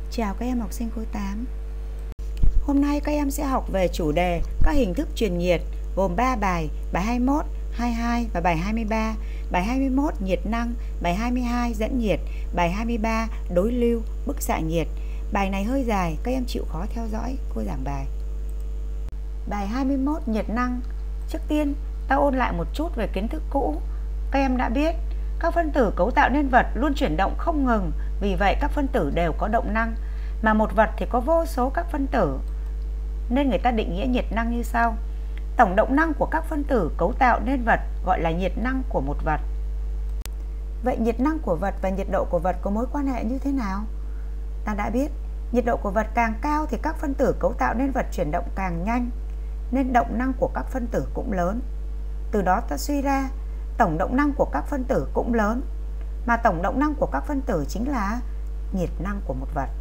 Chào các em học sinh khối 8. Hôm nay các em sẽ học về chủ đề các hình thức truyền nhiệt gồm 3 bài, bài 21, 22 và bài 23. Bài 21 nhiệt năng, bài 22 dẫn nhiệt, bài 23 đối lưu, bức xạ nhiệt. Bài này hơi dài, các em chịu khó theo dõi cô giảng bài. Bài 21 nhiệt năng. Trước tiên, ta ôn lại một chút về kiến thức cũ. Các em đã biết, các phân tử cấu tạo nên vật luôn chuyển động không ngừng, vì vậy các phân tử đều có động năng. Mà một vật thì có vô số các phân tử, nên người ta định nghĩa nhiệt năng như sau. Tổng động năng của các phân tử cấu tạo nên vật gọi là nhiệt năng của một vật. Vậy nhiệt năng của vật và nhiệt độ của vật có mối quan hệ như thế nào? Ta đã biết, nhiệt độ của vật càng cao thì các phân tử cấu tạo nên vật chuyển động càng nhanh, nên động năng của các phân tử cũng lớn. Từ đó ta suy ra, tổng động năng của các phân tử cũng lớn, mà tổng động năng của các phân tử chính là nhiệt năng của một vật.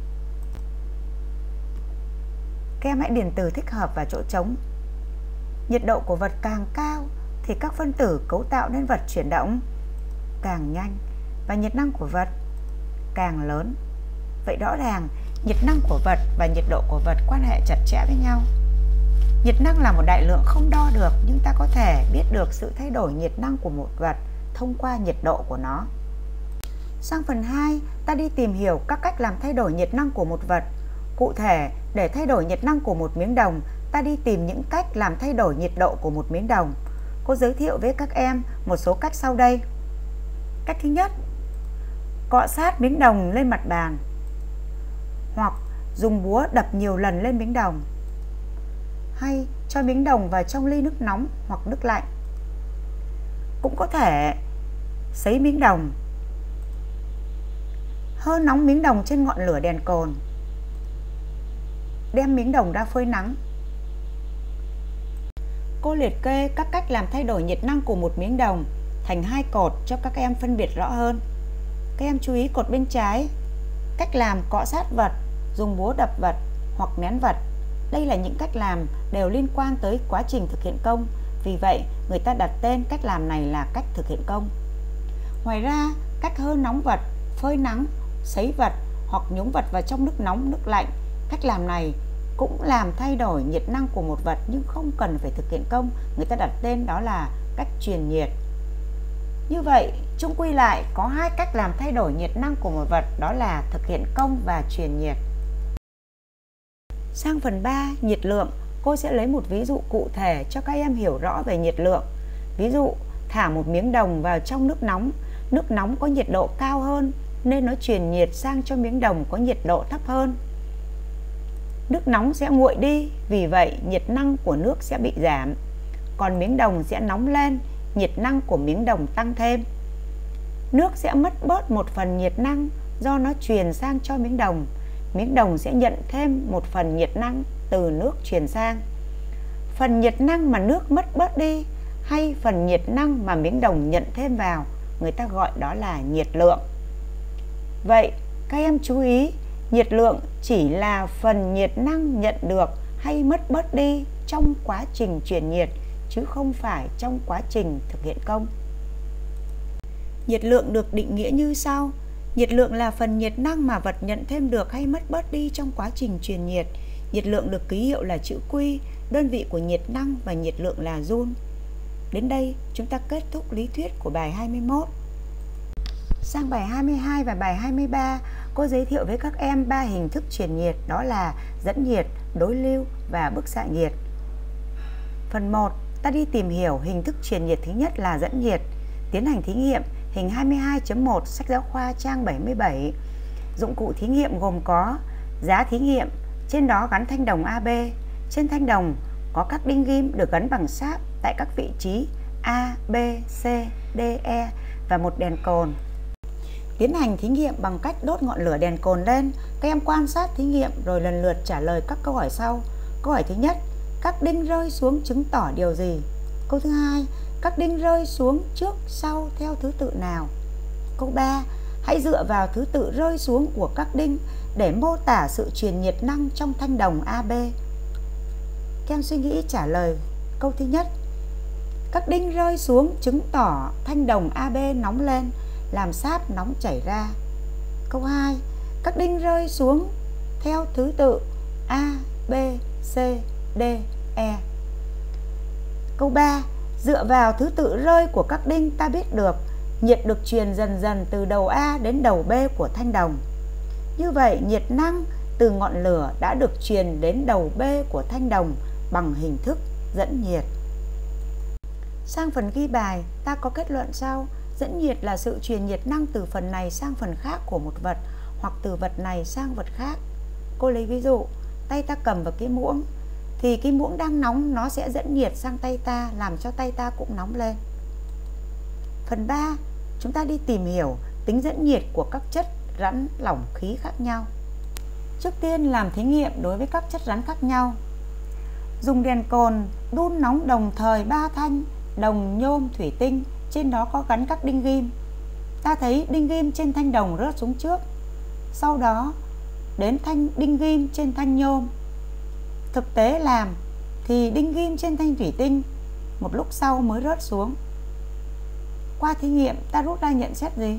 Các em hãy điền từ thích hợp vào chỗ trống. Nhiệt độ của vật càng cao thì các phân tử cấu tạo nên vật chuyển động càng nhanh và nhiệt năng của vật càng lớn. Vậy rõ ràng nhiệt năng của vật và nhiệt độ của vật quan hệ chặt chẽ với nhau. Nhiệt năng là một đại lượng không đo được, nhưng ta có thể biết được sự thay đổi nhiệt năng của một vật thông qua nhiệt độ của nó. Sang phần 2, ta đi tìm hiểu các cách làm thay đổi nhiệt năng của một vật. Cụ thể, để thay đổi nhiệt năng của một miếng đồng, ta đi tìm những cách làm thay đổi nhiệt độ của một miếng đồng. Cô giới thiệu với các em một số cách sau đây. Cách thứ nhất, cọ sát miếng đồng lên mặt bàn, hoặc dùng búa đập nhiều lần lên miếng đồng, hay cho miếng đồng vào trong ly nước nóng hoặc nước lạnh. Cũng có thể sấy miếng đồng, hơ nóng miếng đồng trên ngọn lửa đèn cồn, đem miếng đồng ra phơi nắng. Cô liệt kê các cách làm thay đổi nhiệt năng của một miếng đồng thành 2 cột cho các em phân biệt rõ hơn. Các em chú ý cột bên trái, cách làm cọ sát vật, dùng búa đập vật hoặc nén vật. Đây là những cách làm đều liên quan tới quá trình thực hiện công, vì vậy người ta đặt tên cách làm này là cách thực hiện công. Ngoài ra, cách hơ nóng vật, phơi nắng, sấy vật hoặc nhúng vật vào trong nước nóng, nước lạnh, cách làm này cũng làm thay đổi nhiệt năng của một vật nhưng không cần phải thực hiện công, người ta đặt tên đó là cách truyền nhiệt. Như vậy, chung quy lại có 2 cách làm thay đổi nhiệt năng của một vật, đó là thực hiện công và truyền nhiệt. Sang phần 3, nhiệt lượng, cô sẽ lấy một ví dụ cụ thể cho các em hiểu rõ về nhiệt lượng. Ví dụ, thả một miếng đồng vào trong nước nóng có nhiệt độ cao hơn nên nó truyền nhiệt sang cho miếng đồng có nhiệt độ thấp hơn. Nước nóng sẽ nguội đi, vì vậy nhiệt năng của nước sẽ bị giảm. Còn miếng đồng sẽ nóng lên, nhiệt năng của miếng đồng tăng thêm. Nước sẽ mất bớt một phần nhiệt năng do nó truyền sang cho miếng đồng. Miếng đồng sẽ nhận thêm một phần nhiệt năng từ nước truyền sang. Phần nhiệt năng mà nước mất bớt đi hay phần nhiệt năng mà miếng đồng nhận thêm vào, người ta gọi đó là nhiệt lượng. Vậy các em chú ý, nhiệt lượng chỉ là phần nhiệt năng nhận được hay mất bớt đi trong quá trình truyền nhiệt, chứ không phải trong quá trình thực hiện công. Nhiệt lượng được định nghĩa như sau. Nhiệt lượng là phần nhiệt năng mà vật nhận thêm được hay mất bớt đi trong quá trình truyền nhiệt. Nhiệt lượng được ký hiệu là chữ Q, đơn vị của nhiệt năng và nhiệt lượng là Joule. Đến đây chúng ta kết thúc lý thuyết của bài 21. Sang bài 22 và bài 23, cô giới thiệu với các em 3 hình thức truyền nhiệt, đó là dẫn nhiệt, đối lưu và bức xạ nhiệt. Phần 1, ta đi tìm hiểu hình thức truyền nhiệt thứ nhất là dẫn nhiệt. Tiến hành thí nghiệm hình 22.1 sách giáo khoa trang 77. Dụng cụ thí nghiệm gồm có giá thí nghiệm, trên đó gắn thanh đồng AB. Trên thanh đồng có các đinh ghim được gắn bằng sáp tại các vị trí A, B, C, D, E và một đèn cồn. Tiến hành thí nghiệm bằng cách đốt ngọn lửa đèn cồn lên. Các em quan sát thí nghiệm rồi lần lượt trả lời các câu hỏi sau. Câu hỏi thứ nhất, các đinh rơi xuống chứng tỏ điều gì? Câu thứ hai, các đinh rơi xuống trước sau theo thứ tự nào? Câu 3, hãy dựa vào thứ tự rơi xuống của các đinh để mô tả sự truyền nhiệt năng trong thanh đồng AB. Các em suy nghĩ trả lời câu thứ nhất. Các đinh rơi xuống chứng tỏ thanh đồng AB nóng lên, làm sáp nóng chảy ra. Câu 2, Các đinh rơi xuống theo thứ tự A, B, C, D, E. Câu 3. Dựa vào thứ tự rơi của các đinh ta biết được nhiệt được truyền dần dần từ đầu A đến đầu B của thanh đồng. Như vậy, nhiệt năng từ ngọn lửa đã được truyền đến đầu B của thanh đồng bằng hình thức dẫn nhiệt. Sang phần ghi bài, ta có kết luận sau. Dẫn nhiệt là sự truyền nhiệt năng từ phần này sang phần khác của một vật hoặc từ vật này sang vật khác. Cô lấy ví dụ, tay ta cầm vào cái muỗng thì cái muỗng đang nóng nó sẽ dẫn nhiệt sang tay ta, làm cho tay ta cũng nóng lên. Phần 3, chúng ta đi tìm hiểu tính dẫn nhiệt của các chất rắn lỏng khí khác nhau. Trước tiên làm thí nghiệm đối với các chất rắn khác nhau. Dùng đèn cồn đun nóng đồng thời 3 thanh đồng, nhôm, thủy tinh, trên đó có gắn các đinh ghim. Ta thấy đinh ghim trên thanh đồng rớt xuống trước, sau đó đến đinh ghim trên thanh nhôm. Thực tế làm thì đinh ghim trên thanh thủy tinh một lúc sau mới rớt xuống. Qua thí nghiệm ta rút ra nhận xét gì?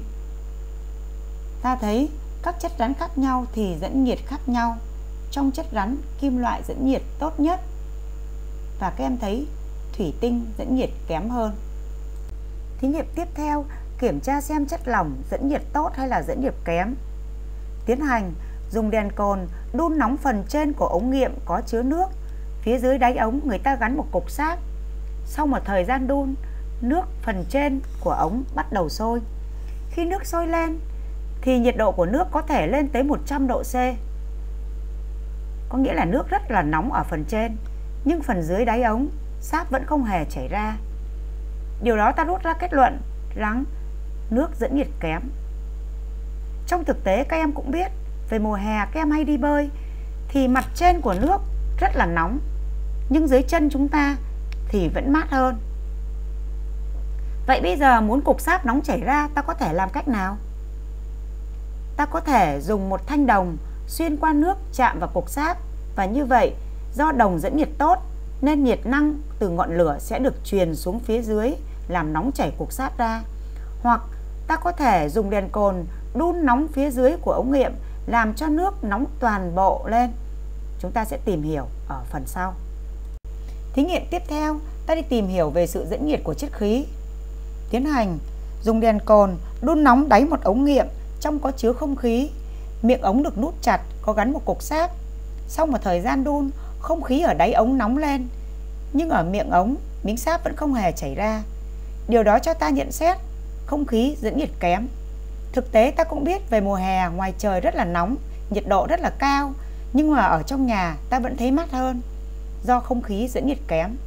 Ta thấy các chất rắn khác nhau thì dẫn nhiệt khác nhau. Trong chất rắn, kim loại dẫn nhiệt tốt nhất, và các em thấy thủy tinh dẫn nhiệt kém hơn. Thí nghiệm tiếp theo, kiểm tra xem chất lỏng dẫn nhiệt tốt hay là dẫn nhiệt kém. Tiến hành, dùng đèn cồn đun nóng phần trên của ống nghiệm có chứa nước. Phía dưới đáy ống người ta gắn một cục sáp. Sau một thời gian đun, nước phần trên của ống bắt đầu sôi. Khi nước sôi lên thì nhiệt độ của nước có thể lên tới 100 độ C. Có nghĩa là nước rất là nóng ở phần trên, nhưng phần dưới đáy ống sáp vẫn không hề chảy ra. Điều đó ta rút ra kết luận rằng nước dẫn nhiệt kém. Trong thực tế các em cũng biết, về mùa hè các em hay đi bơi thì mặt trên của nước rất là nóng, nhưng dưới chân chúng ta thì vẫn mát hơn. Vậy bây giờ muốn cục sáp nóng chảy ra, ta có thể làm cách nào? Ta có thể dùng một thanh đồng xuyên qua nước chạm vào cục sáp, và như vậy do đồng dẫn nhiệt tốt nên nhiệt năng từ ngọn lửa sẽ được truyền xuống phía dưới làm nóng chảy cục sáp ra. Hoặc ta có thể dùng đèn cồn đun nóng phía dưới của ống nghiệm làm cho nước nóng toàn bộ lên. Chúng ta sẽ tìm hiểu ở phần sau. Thí nghiệm tiếp theo, ta đi tìm hiểu về sự dẫn nhiệt của chất khí. Tiến hành, dùng đèn cồn đun nóng đáy một ống nghiệm trong có chứa không khí. Miệng ống được nút chặt, có gắn một cục sáp. Sau một thời gian đun, không khí ở đáy ống nóng lên, nhưng ở miệng ống, miếng sáp vẫn không hề chảy ra. Điều đó cho ta nhận xét không khí dẫn nhiệt kém. Thực tế ta cũng biết về mùa hè ngoài trời rất là nóng, nhiệt độ rất là cao, nhưng mà ở trong nhà ta vẫn thấy mát hơn, do không khí dẫn nhiệt kém.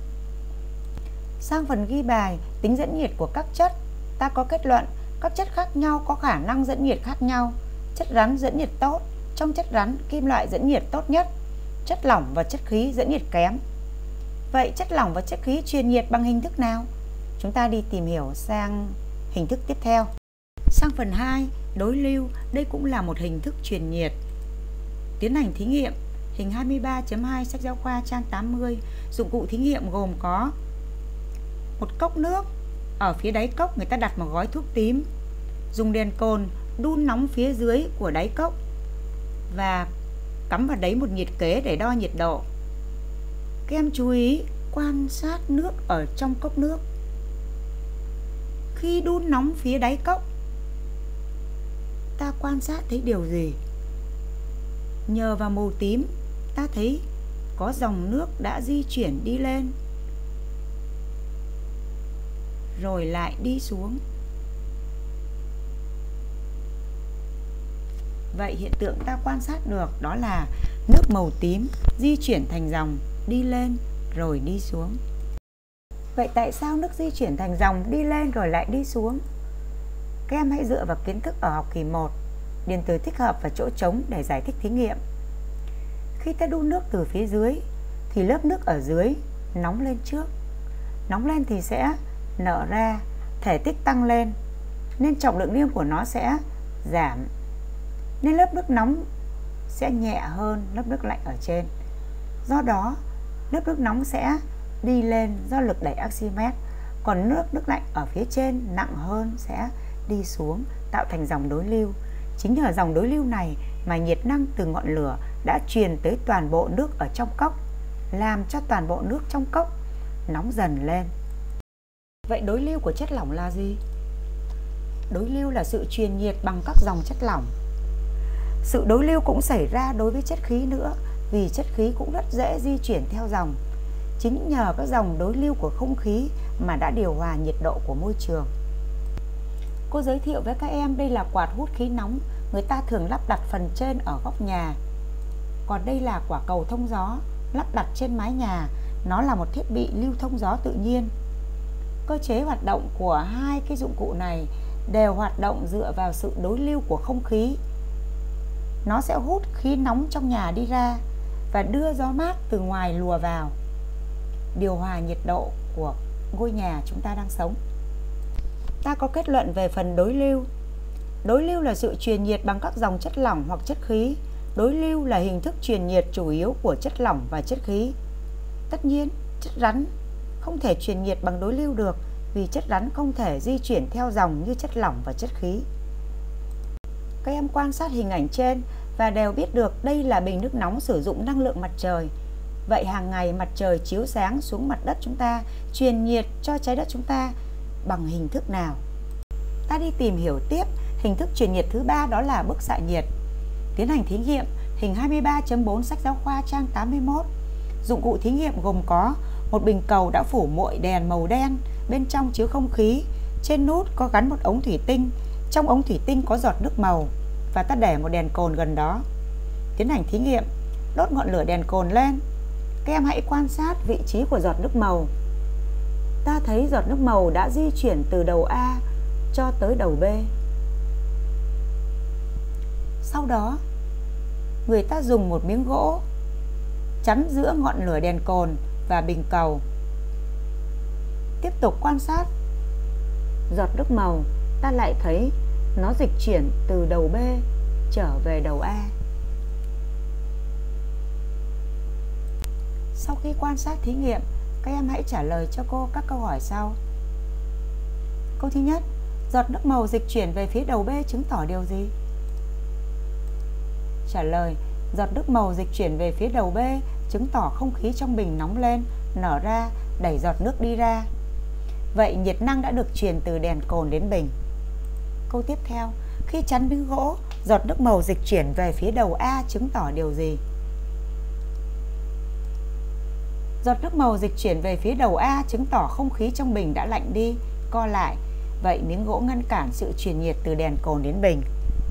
Sang phần ghi bài tính dẫn nhiệt của các chất, ta có kết luận các chất khác nhau có khả năng dẫn nhiệt khác nhau. Chất rắn dẫn nhiệt tốt, trong chất rắn kim loại dẫn nhiệt tốt nhất, chất lỏng và chất khí dẫn nhiệt kém. Vậy chất lỏng và chất khí truyền nhiệt bằng hình thức nào? Chúng ta đi tìm hiểu sang hình thức tiếp theo. Sang phần 2, đối lưu, đây cũng là một hình thức truyền nhiệt. Tiến hành thí nghiệm, hình 23.2 sách giáo khoa trang 80. Dụng cụ thí nghiệm gồm có một cốc nước, ở phía đáy cốc người ta đặt một gói thuốc tím. Dùng đèn cồn đun nóng phía dưới của đáy cốc và cắm vào đấy một nhiệt kế để đo nhiệt độ. Các em chú ý quan sát nước ở trong cốc nước. Khi đun nóng phía đáy cốc, ta quan sát thấy điều gì? Nhờ vào màu tím, ta thấy có dòng nước đã di chuyển đi lên rồi lại đi xuống. Vậy hiện tượng ta quan sát được đó là nước màu tím di chuyển thành dòng đi lên rồi đi xuống. Vậy tại sao nước di chuyển thành dòng đi lên rồi lại đi xuống? Các em hãy dựa vào kiến thức ở học kỳ 1, điền từ thích hợp và chỗ trống để giải thích thí nghiệm. Khi ta đun nước từ phía dưới thì lớp nước ở dưới nóng lên trước. Nóng lên thì sẽ nở ra, thể tích tăng lên nên trọng lượng riêng của nó sẽ giảm, nên lớp nước nóng sẽ nhẹ hơn lớp nước lạnh ở trên. Do đó lớp nước nóng sẽ đi lên do lực đẩy Archimedes, còn nước lạnh ở phía trên nặng hơn sẽ đi xuống, tạo thành dòng đối lưu. Chính nhờ dòng đối lưu này mà nhiệt năng từ ngọn lửa đã truyền tới toàn bộ nước ở trong cốc, làm cho toàn bộ nước trong cốc nóng dần lên. Vậy đối lưu của chất lỏng là gì? Đối lưu là sự truyền nhiệt bằng các dòng chất lỏng. Sự đối lưu cũng xảy ra đối với chất khí nữa, vì chất khí cũng rất dễ di chuyển theo dòng. Chính nhờ các dòng đối lưu của không khí mà đã điều hòa nhiệt độ của môi trường. Cô giới thiệu với các em đây là quạt hút khí nóng, người ta thường lắp đặt phần trên ở góc nhà. Còn đây là quả cầu thông gió, lắp đặt trên mái nhà, nó là một thiết bị lưu thông gió tự nhiên. Cơ chế hoạt động của hai cái dụng cụ này đều hoạt động dựa vào sự đối lưu của không khí. Nó sẽ hút khí nóng trong nhà đi ra và đưa gió mát từ ngoài lùa vào, điều hòa nhiệt độ của ngôi nhà chúng ta đang sống. Ta có kết luận về phần đối lưu. Đối lưu là sự truyền nhiệt bằng các dòng chất lỏng hoặc chất khí. Đối lưu là hình thức truyền nhiệt chủ yếu của chất lỏng và chất khí. Tất nhiên, chất rắn không thể truyền nhiệt bằng đối lưu được, vì chất rắn không thể di chuyển theo dòng như chất lỏng và chất khí. Các em quan sát hình ảnh trên và đều biết được đây là bình nước nóng sử dụng năng lượng mặt trời. Vậy hàng ngày mặt trời chiếu sáng xuống mặt đất chúng ta, truyền nhiệt cho trái đất chúng ta bằng hình thức nào? Ta đi tìm hiểu tiếp hình thức truyền nhiệt thứ ba, đó là bức xạ nhiệt. Tiến hành thí nghiệm hình 23.4 sách giáo khoa trang 81. Dụng cụ thí nghiệm gồm có một bình cầu đã phủ muội đèn màu đen, bên trong chứa không khí, trên nút có gắn một ống thủy tinh, trong ống thủy tinh có giọt nước màu và ta để một đèn cồn gần đó. Tiến hành thí nghiệm, đốt ngọn lửa đèn cồn lên. Các em hãy quan sát vị trí của giọt nước màu. Ta thấy giọt nước màu đã di chuyển từ đầu A cho tới đầu B. Sau đó, người ta dùng một miếng gỗ chắn giữa ngọn lửa đèn cồn và bình cầu. Tiếp tục quan sát giọt nước màu, ta lại thấy nó dịch chuyển từ đầu B trở về đầu A. Sau khi quan sát thí nghiệm, các em hãy trả lời cho cô các câu hỏi sau. Câu thứ nhất, giọt nước màu dịch chuyển về phía đầu B chứng tỏ điều gì? Trả lời, giọt nước màu dịch chuyển về phía đầu B chứng tỏ không khí trong bình nóng lên, nở ra, đẩy giọt nước đi ra. Vậy nhiệt năng đã được truyền từ đèn cồn đến bình. Câu tiếp theo, khi chắn miếng gỗ, giọt nước màu dịch chuyển về phía đầu A chứng tỏ điều gì? Giọt nước màu dịch chuyển về phía đầu A chứng tỏ không khí trong bình đã lạnh đi, co lại. Vậy miếng gỗ ngăn cản sự truyền nhiệt từ đèn cồn đến bình.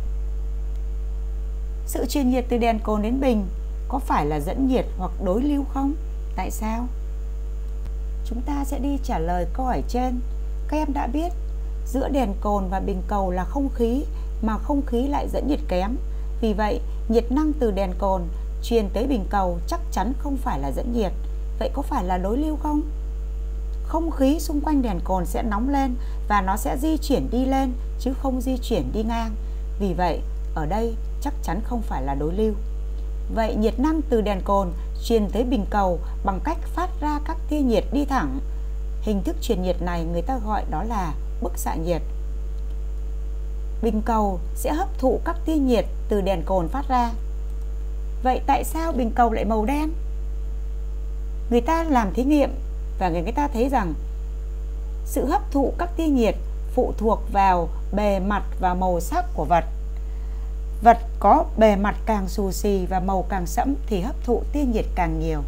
Sự truyền nhiệt từ đèn cồn đến bình có phải là dẫn nhiệt hoặc đối lưu không? Tại sao? Chúng ta sẽ đi trả lời câu hỏi trên. Các em đã biết giữa đèn cồn và bình cầu là không khí, mà không khí lại dẫn nhiệt kém. Vì vậy, nhiệt năng từ đèn cồn truyền tới bình cầu chắc chắn không phải là dẫn nhiệt. Vậy có phải là đối lưu không? Không khí xung quanh đèn cồn sẽ nóng lên và nó sẽ di chuyển đi lên chứ không di chuyển đi ngang. Vì vậy, ở đây chắc chắn không phải là đối lưu. Vậy nhiệt năng từ đèn cồn truyền tới bình cầu bằng cách phát ra các tia nhiệt đi thẳng. Hình thức truyền nhiệt này người ta gọi đó là bức xạ nhiệt. Bình cầu sẽ hấp thụ các tia nhiệt từ đèn cồn phát ra. Vậy tại sao bình cầu lại màu đen? Người ta làm thí nghiệm và người ta thấy rằng sự hấp thụ các tia nhiệt phụ thuộc vào bề mặt và màu sắc của vật. Vật có bề mặt càng xù xì và màu càng sẫm thì hấp thụ tia nhiệt càng nhiều.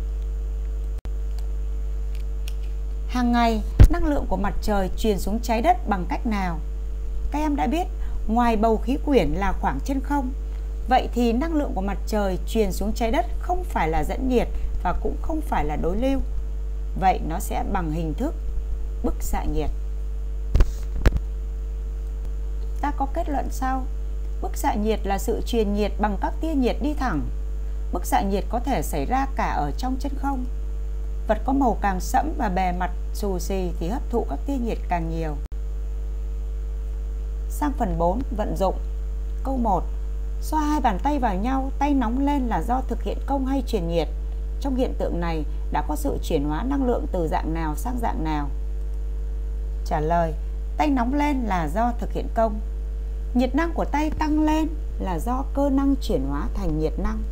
Hàng ngày, năng lượng của mặt trời truyền xuống trái đất bằng cách nào? Các em đã biết, ngoài bầu khí quyển là khoảng trên không. Vậy thì năng lượng của mặt trời truyền xuống trái đất không phải là dẫn nhiệt và cũng không phải là đối lưu. Vậy nó sẽ bằng hình thức bức xạ nhiệt. Ta có kết luận sau. Bức xạ nhiệt là sự truyền nhiệt bằng các tia nhiệt đi thẳng. Bức xạ nhiệt có thể xảy ra cả ở trong chân không. Vật có màu càng sẫm và bề mặt xù xì thì hấp thụ các tia nhiệt càng nhiều. Sang phần 4, vận dụng. Câu 1. Xoa hai bàn tay vào nhau, tay nóng lên là do thực hiện công hay truyền nhiệt? Trong hiện tượng này đã có sự chuyển hóa năng lượng từ dạng nào sang dạng nào? Trả lời, tay nóng lên là do thực hiện công. Nhiệt năng của tay tăng lên là do cơ năng chuyển hóa thành nhiệt năng.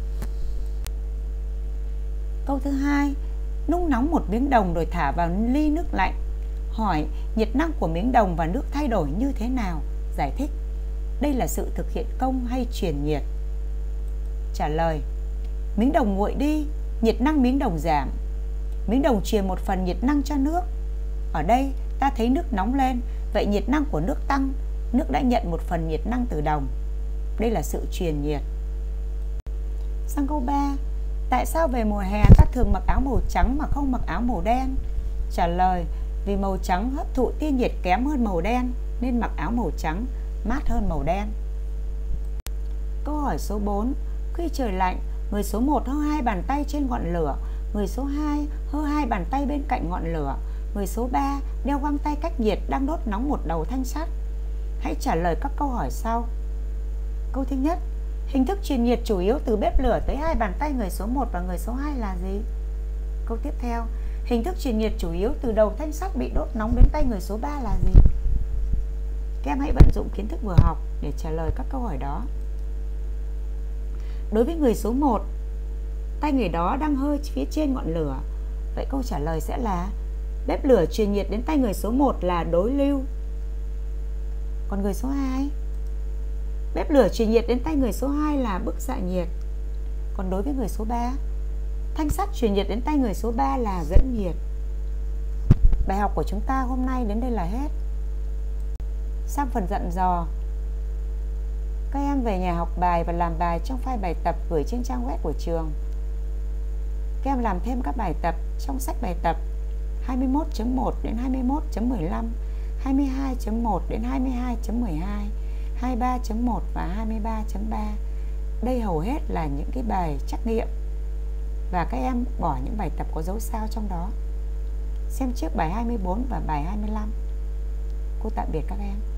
Câu thứ hai, nung nóng một miếng đồng rồi thả vào ly nước lạnh. Hỏi nhiệt năng của miếng đồng và nước thay đổi như thế nào? Giải thích. Đây là sự thực hiện công hay truyền nhiệt? Trả lời. Miếng đồng nguội đi, nhiệt năng miếng đồng giảm. Miếng đồng truyền một phần nhiệt năng cho nước. Ở đây ta thấy nước nóng lên, vậy nhiệt năng của nước tăng, nước đã nhận một phần nhiệt năng từ đồng. Đây là sự truyền nhiệt. Sang câu 3. Tại sao về mùa hè ta thường mặc áo màu trắng mà không mặc áo màu đen? Trả lời. Vì màu trắng hấp thụ tia nhiệt kém hơn màu đen, nên mặc áo màu trắng mát hơn màu đen. Câu hỏi số 4. Khi trời lạnh, người số 1 hơ 2 bàn tay trên ngọn lửa, người số 2 hơ 2 bàn tay bên cạnh ngọn lửa, người số 3 đeo găng tay cách nhiệt đang đốt nóng một đầu thanh sắt. Hãy trả lời các câu hỏi sau. Câu thứ nhất, hình thức truyền nhiệt chủ yếu từ bếp lửa tới 2 bàn tay người số 1 và người số 2 là gì? Câu tiếp theo, hình thức truyền nhiệt chủ yếu từ đầu thanh sắt bị đốt nóng đến tay người số 3 là gì? Các em hãy vận dụng kiến thức vừa học để trả lời các câu hỏi đó. Đối với người số 1, tay người đó đang hơi phía trên ngọn lửa. Vậy câu trả lời sẽ là bếp lửa truyền nhiệt đến tay người số 1 là đối lưu. Còn người số 2, bếp lửa truyền nhiệt đến tay người số 2 là bức xạ nhiệt. Còn đối với người số 3, thanh sắt truyền nhiệt đến tay người số 3 là dẫn nhiệt. Bài học của chúng ta hôm nay đến đây là hết. Sang phần dặn dò. Các em về nhà học bài và làm bài trong file bài tập gửi trên trang web của trường. Các em làm thêm các bài tập trong sách bài tập 21.1 đến 21.15, 22.1 đến 22.12, 23.1 và 23.3. Đây hầu hết là những cái bài trắc nghiệm và các em bỏ những bài tập có dấu sao trong đó. Xem trước bài 24 và bài 25. Cô tạm biệt các em.